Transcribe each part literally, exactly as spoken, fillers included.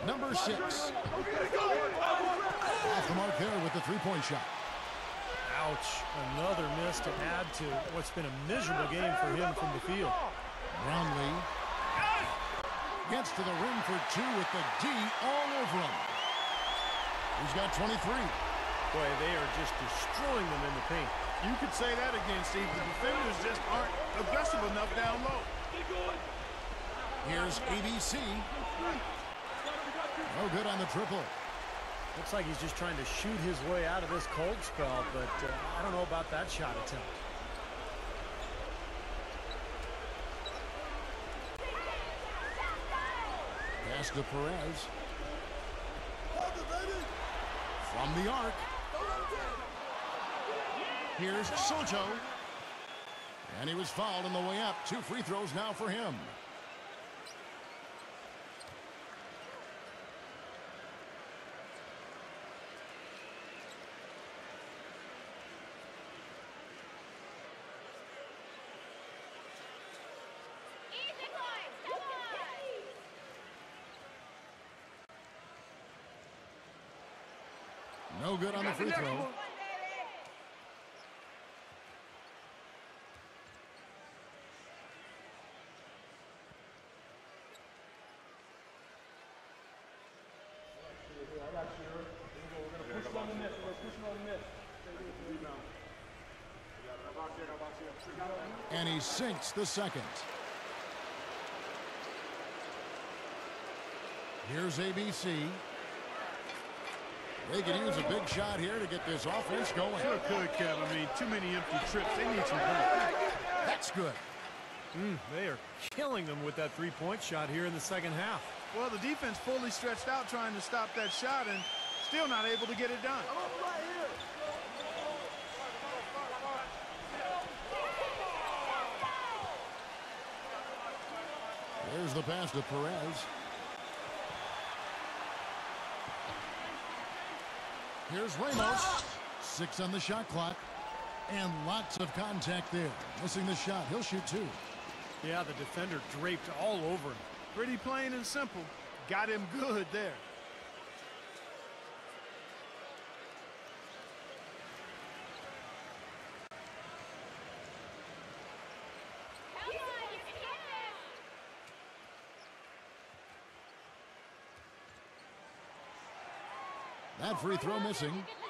Number six. Off the mark there with the three-point shot. Ouch. Another miss to add to what's been a miserable game for him from the field. Brownlee gets to the rim for two with the D all over him. He's got twenty-three. Boy, they are just destroying them in the paint. You could say that again, Steve. The defenders just aren't aggressive enough down low. Here's A B C. No good on the triple. Looks like he's just trying to shoot his way out of this cold spell, but uh, I don't know about that shot attempt. Pass to Perez. From the arc. Here's Soto. And he was fouled on the way up. Two free throws now for him. No good on the free throw. And he sinks the second. Here's A B C. They could use a big shot here to get this offense going. Sure could, Kev. I mean, too many empty trips. They need some points. That's good. Mm, they are killing them with that three-point shot here in the second half. Well, the defense fully stretched out trying to stop that shot and still not able to get it done. There's the pass to Perez. Here's Ramos. Six on the shot clock. And lots of contact there. Missing the shot. He'll shoot two. Yeah, the defender draped all over him. Pretty plain and simple. Got him good there. That free throw missing.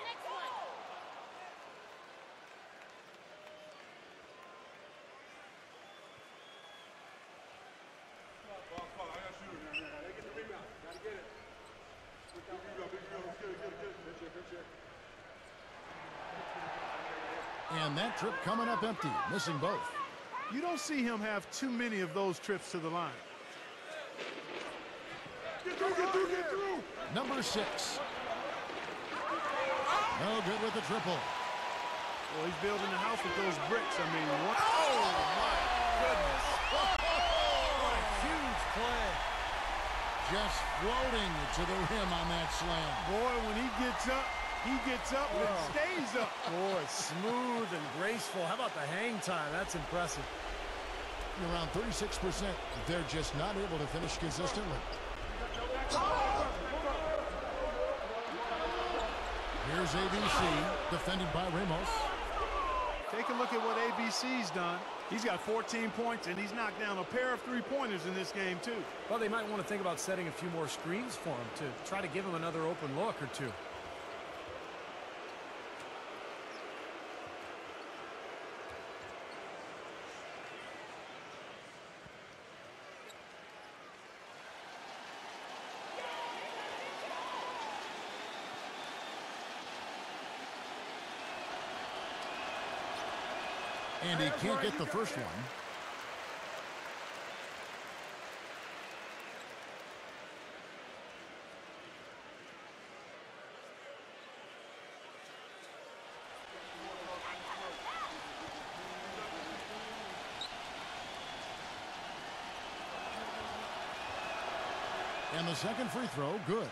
And that trip coming up empty, missing both. You don't see him have too many of those trips to the line. Get through, get through, get through. Number six. No good with the triple. Well, he's building the house with those bricks. I mean, what? Oh, my goodness. What a huge play. Just floating to the rim on that slam. Boy, when he gets up, he gets up oh. and stays up. Boy, smooth and graceful. How about the hang time? That's impressive. Around thirty-six percent. They're just not able to finish consistently. Here's A B C, defended by Ramos. Take a look at what A B C's done. He's got fourteen points, and he's knocked down a pair of three-pointers in this game, too. Well, they might want to think about setting a few more screens for him to try to give him another open look or two. And he can't get the first one. And the second free throw, good.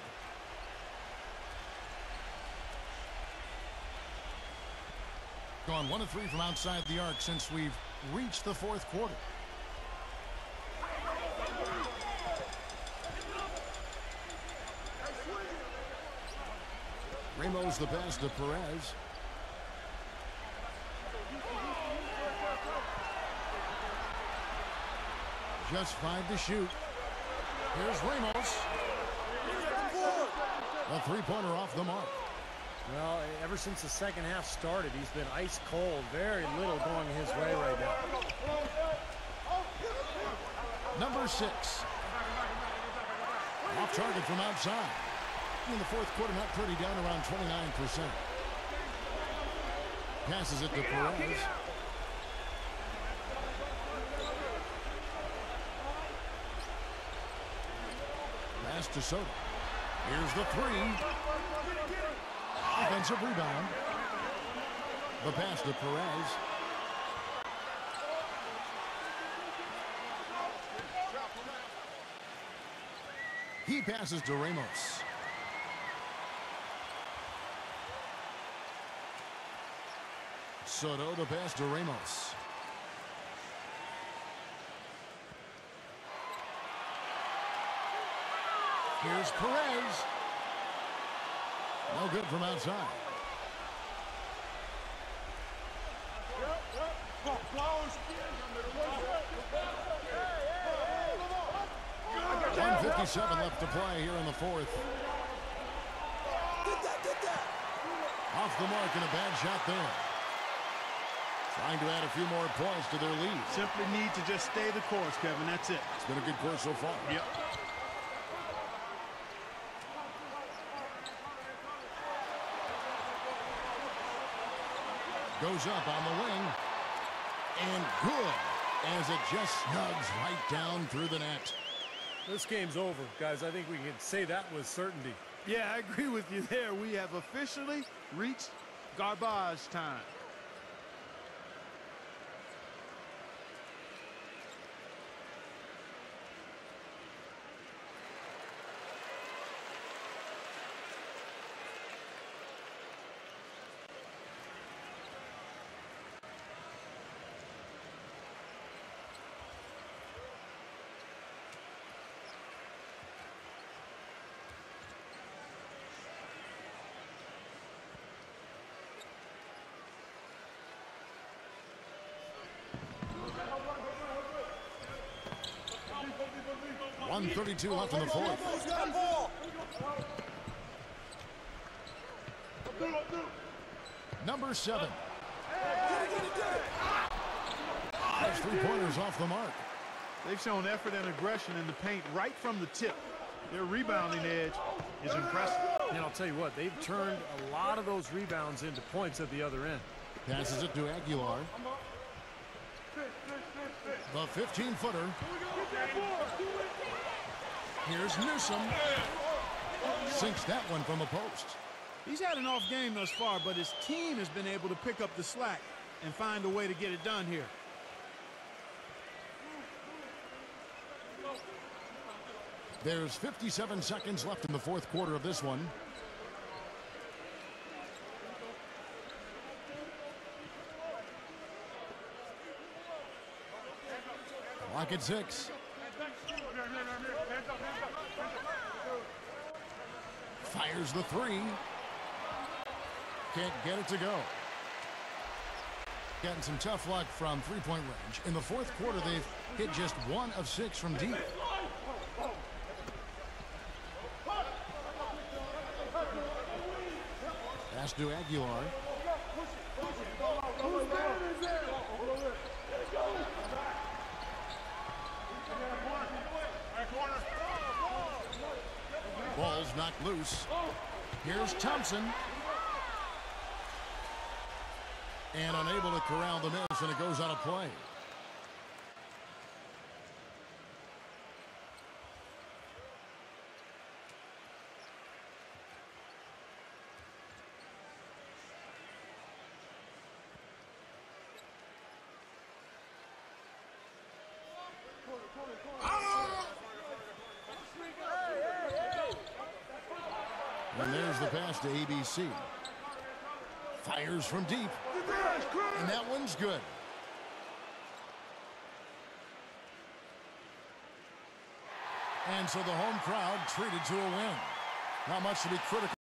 Gone one of three from outside the arc since we've reached the fourth quarter. throws the pass to Perez. Just five to shoot. Here's Ramos. A three-pointer off the mark. Well, ever since the second half started, he's been ice cold. Very little going his way right now. Number six. Off target from outside. In the fourth quarter, not pretty, down around twenty-nine percent. Passes it to Perez. Pass to Soto. Here's the three. Offensive rebound. The pass to Perez. He passes to Ramos. Soto, the pass to Ramos. Here's Perez. No good from outside. one fifty-seven left to play here in the fourth. Off the mark and a bad shot there. Trying to add a few more points to their lead. Simply need to just stay the course, Kevin. That's it. It's been a good course so far. Yep. Goes up on the wing. And good, as it just snugs right down through the net. This game's over, guys. I think we can say that with certainty. Yeah, I agree with you there. We have officially reached garbage time. one thirty-two left in the fourth. Number seven. That's three pointers off the mark. They've shown effort and aggression in the paint right from the tip. Their rebounding edge is impressive. And I'll tell you what, they've turned a lot of those rebounds into points at the other end. Passes it to Aguilar. The fifteen-footer. Here's Newsom. Sinks that one from the post. He's had an off game thus far, but his team has been able to pick up the slack and find a way to get it done here. There's fifty-seven seconds left in the fourth quarter of this one. Clock at six. Fires the three. Can't get it to go. Getting some tough luck from three-point range. In the fourth quarter, they've hit just one of six from deep. Pass to Aguilar. Ball's knocked loose. Here's Thompson. And unable to corral the miss, and it goes out of play. And there's the pass to A B C. Fires from deep. And that one's good. And so the home crowd treated to a win. Not much to be critical.